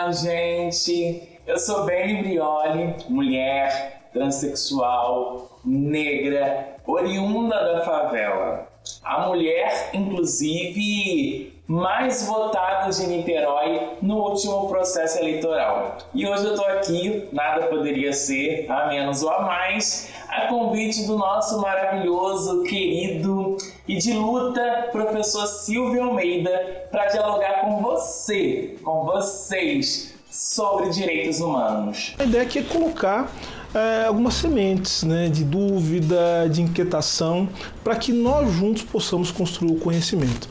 Olá, gente! Eu sou Beni Brioli, mulher, transexual, negra, oriunda da favela. A mulher, inclusive, mais votada de Niterói no último processo eleitoral. E hoje eu tô aqui, nada poderia ser, a menos ou a mais, a convite do nosso maravilhoso, querido e de luta, professor Silvio Almeida, para dialogar com você, com vocês, sobre direitos humanos. A ideia aqui é colocar algumas sementes, né, de dúvida, de inquietação, para que nós juntos possamos construir o conhecimento.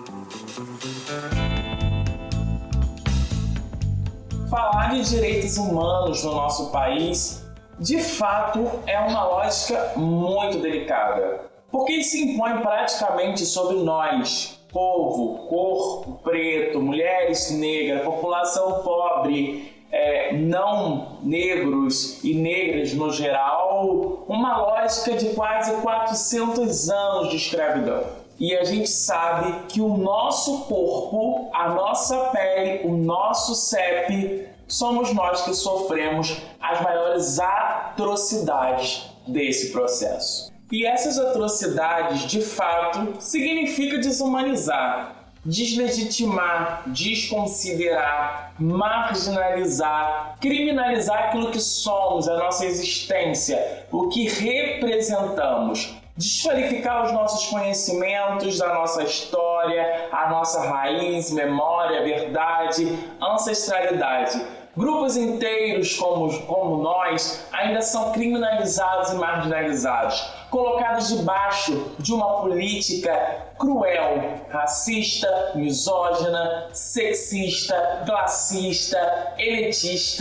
Falar de direitos humanos no nosso país, de fato, é uma lógica muito delicada, porque se impõe praticamente sobre nós, povo, corpo preto, mulheres negras, população pobre, não negros e negras no geral, uma lógica de quase 400 anos de escravidão. E a gente sabe que o nosso corpo, a nossa pele, o nosso CEP, somos nós que sofremos as maiores atrocidades desse processo. E essas atrocidades, de fato, significam desumanizar, deslegitimar, desconsiderar, marginalizar, criminalizar aquilo que somos, a nossa existência, o que representamos, desqualificar os nossos conhecimentos da nossa história, a nossa raiz, memória, verdade, ancestralidade. Grupos inteiros como nós ainda são criminalizados e marginalizados, colocados debaixo de uma política cruel, racista, misógina, sexista, classista, elitista,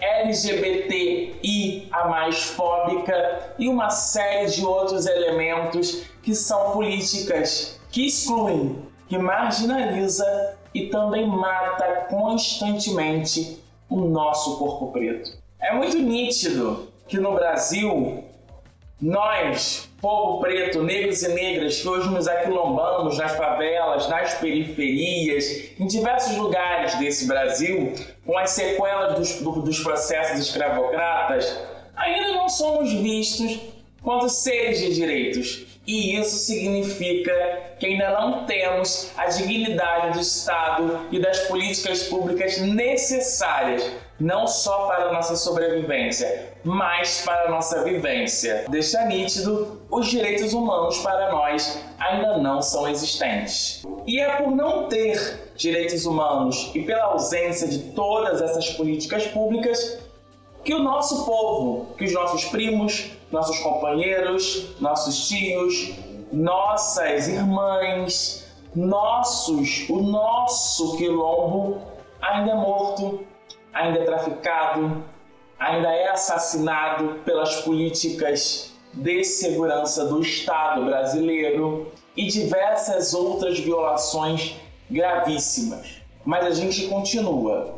LGBTI, a mais fóbica e uma série de outros elementos que são políticas que excluem, que marginaliza e também mata constantemente o nosso corpo preto. É muito nítido que no Brasil, nós, povo preto, negros e negras, que hoje nos aquilombamos nas favelas, nas periferias, em diversos lugares desse Brasil, com as sequelas dos processos escravocratas, ainda não somos vistos quanto seres de direitos. E isso significa que ainda não temos a dignidade do Estado e das políticas públicas necessárias, não só para a nossa sobrevivência, mas para a nossa vivência. Deixa nítido, os direitos humanos para nós ainda não são existentes. E é por não ter direitos humanos e pela ausência de todas essas políticas públicas que o nosso povo, que os nossos primos, nossos companheiros, nossos tios, nossas irmãs, o nosso quilombo ainda é morto, ainda é traficado, ainda é assassinado pelas políticas de segurança do Estado brasileiro e diversas outras violações gravíssimas. Mas a gente continua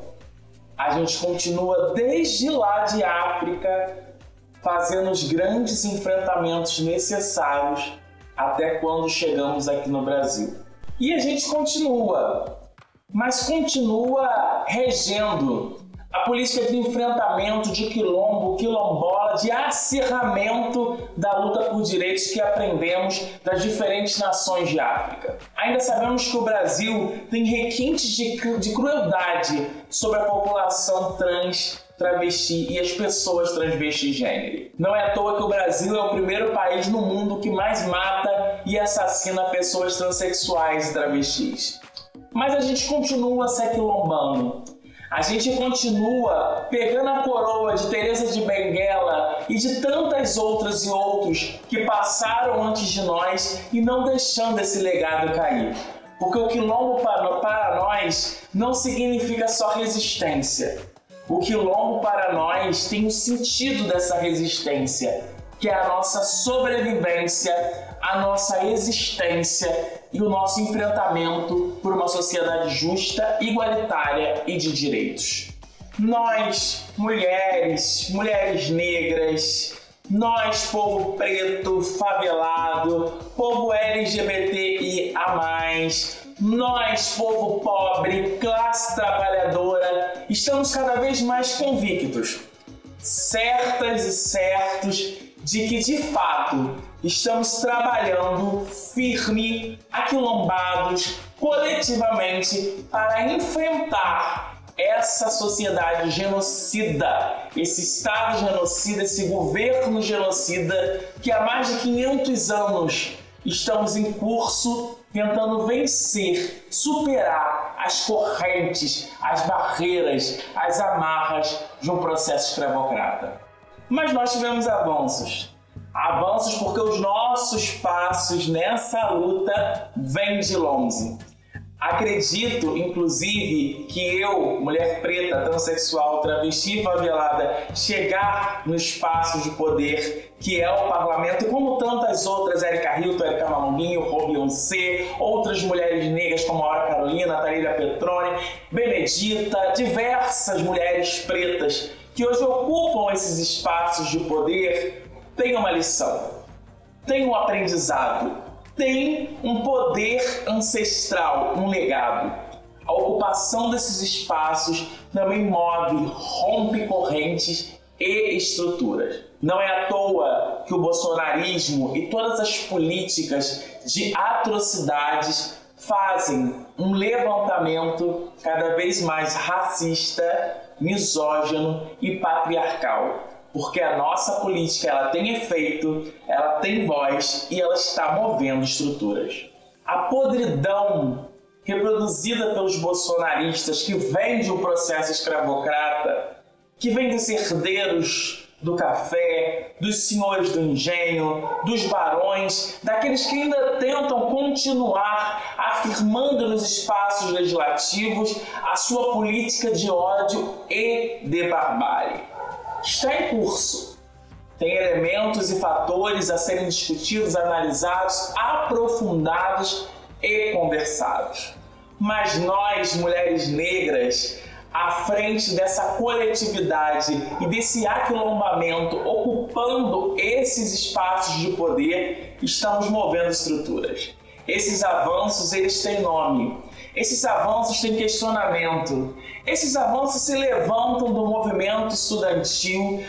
desde lá de África fazendo os grandes enfrentamentos necessários até quando chegamos aqui no Brasil. E a gente continua, mas continua regendo a política de enfrentamento, de quilombo, quilombola, de acirramento da luta por direitos que aprendemos das diferentes nações de África. Ainda sabemos que o Brasil tem requintes de crueldade sobre a população trans, travesti e as pessoas transvestigênero. Não é à toa que o Brasil é o primeiro país no mundo que mais mata e assassina pessoas transexuais e travestis. Mas a gente continua se aquilombando. A gente continua pegando a coroa de Teresa de Benguela e de tantas outras e outros que passaram antes de nós e não deixando esse legado cair. Porque o quilombo para nós não significa só resistência. O quilombo para nós tem o sentido dessa resistência, que é a nossa sobrevivência, a nossa existência e o nosso enfrentamento por uma sociedade justa, igualitária e de direitos. Nós, mulheres negras, nós, povo preto, favelado, povo LGBTIA+, nós, povo pobre, classe trabalhadora, estamos cada vez mais convictos, certas e certos de que, de fato, estamos trabalhando firme, aquilombados, coletivamente, para enfrentar essa sociedade genocida, esse Estado genocida, esse governo genocida que há mais de 500 anos estamos em curso tentando vencer, superar as correntes, as barreiras, as amarras de um processo escravocrata. Mas nós tivemos avanços. Avanços porque os nossos passos nessa luta vêm de longe. Acredito, inclusive, que eu, mulher preta, transexual, travesti, favelada, chegar no espaço de poder que é o parlamento, como tantas outras, Érica Hilton, Érica Malonguinho, Beyoncé, outras mulheres negras como Aura Carolina, Thaíra Petrone, Benedita, diversas mulheres pretas que hoje ocupam esses espaços de poder, têm uma lição, têm um aprendizado, tem um poder ancestral, um legado. A ocupação desses espaços também move, rompe correntes e estruturas. Não é à toa que o bolsonarismo e todas as políticas de atrocidades fazem um levantamento cada vez mais racista, misógino e patriarcal. Porque a nossa política ela tem efeito, ela tem voz e ela está movendo estruturas. A podridão reproduzida pelos bolsonaristas que vem de um processo escravocrata, que vem dos herdeiros do café, dos senhores do engenho, dos barões, daqueles que ainda tentam continuar afirmando nos espaços legislativos a sua política de ódio e de barbárie. Está em curso. Tem elementos e fatores a serem discutidos, analisados, aprofundados e conversados. Mas nós, mulheres negras, à frente dessa coletividade e desse aquilombamento, ocupando esses espaços de poder, estamos movendo estruturas. Esses avanços, eles têm nome. Esses avanços têm questionamento. Esses avanços se levantam do movimento estudantil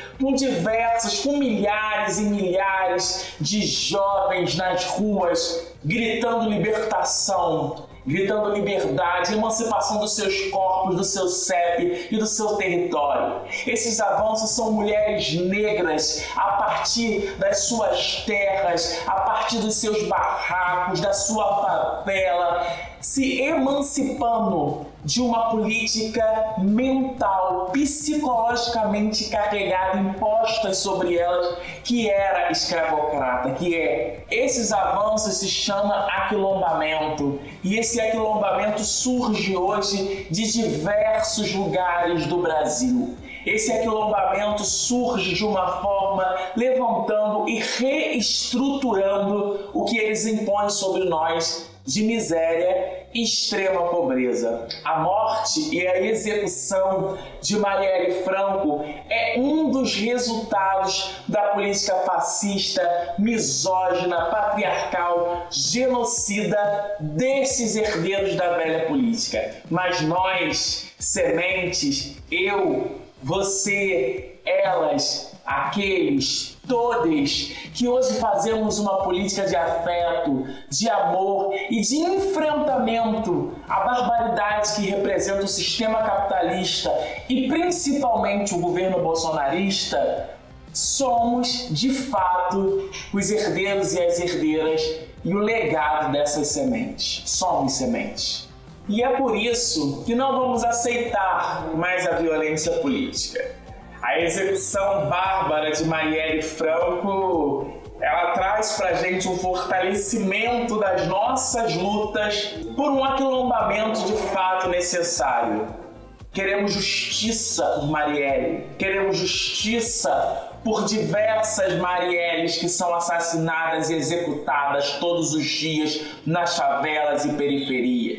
com milhares e milhares de jovens nas ruas gritando libertação, gritando liberdade, emancipação dos seus corpos, do seu CEP e do seu território. Esses avanços são mulheres negras a partir das suas terras, a partir dos seus barracos, da sua favela, se emancipando de uma política mental, psicologicamente carregada, imposta sobre elas, que era escravocrata, que é. Esses avanços se chama aquilombamento, e esse aquilombamento surge hoje de diversos lugares do Brasil. Esse aquilombamento surge de uma forma levantando e reestruturando o que eles impõem sobre nós de miséria e extrema pobreza. A morte e a execução de Marielle Franco é um dos resultados da política fascista, misógina, patriarcal, genocida desses herdeiros da velha política. Mas nós, sementes, eu, você, elas, aqueles, todos que hoje fazemos uma política de afeto, de amor e de enfrentamento à barbaridade que representa o sistema capitalista e principalmente o governo bolsonarista, somos de fato os herdeiros e as herdeiras e o legado dessas sementes. Somos sementes. E é por isso que não vamos aceitar mais a violência política. A execução bárbara de Marielle Franco, ela traz pra gente um fortalecimento das nossas lutas por um aquilombamento de fato necessário. Queremos justiça por Marielle, queremos justiça por diversas Marielles que são assassinadas e executadas todos os dias nas favelas e periferias.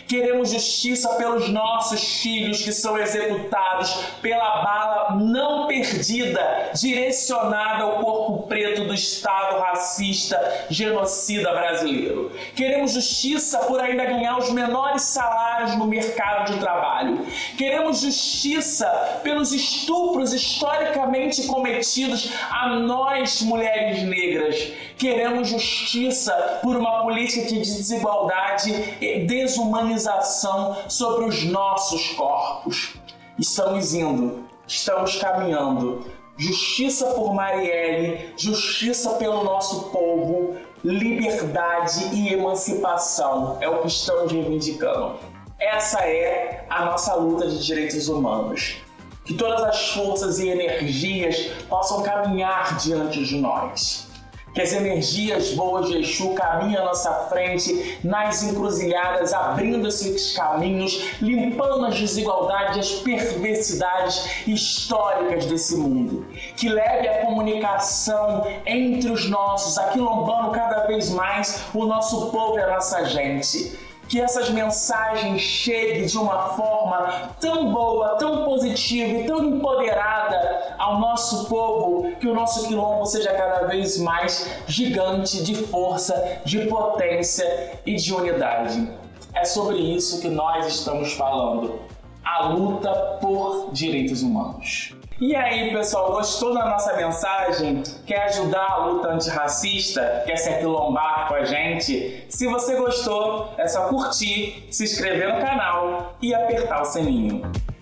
Queremos justiça pelos nossos filhos que são executados pela bala não perdida, direcionada ao corpo preto do Estado racista, genocida brasileiro. Queremos justiça por ainda ganhar os menores salários no mercado de trabalho. Queremos justiça pelos estupros historicamente cometidos a nós, mulheres negras. Queremos justiça por uma política de desigualdade e desumanização sobre os nossos corpos. Estamos indo, estamos caminhando. Justiça por Marielle, justiça pelo nosso povo, liberdade e emancipação é o que estamos reivindicando. Essa é a nossa luta de direitos humanos. Que todas as forças e energias possam caminhar diante de nós. Que as energias boas de Exu caminhem à nossa frente nas encruzilhadas, abrindo esses caminhos, limpando as desigualdades e as perversidades históricas desse mundo. Que leve a comunicação entre os nossos, aquilombando cada vez mais o nosso povo e a nossa gente. Que essas mensagens cheguem de uma forma tão boa, tão positiva e tão empoderada ao nosso povo, que o nosso quilombo seja cada vez mais gigante de força, de potência e de unidade. É sobre isso que nós estamos falando. A luta por direitos humanos. E aí, pessoal, gostou da nossa mensagem? Quer ajudar a luta antirracista? Quer se aquilombar com a gente? Se você gostou, é só curtir, se inscrever no canal e apertar o sininho.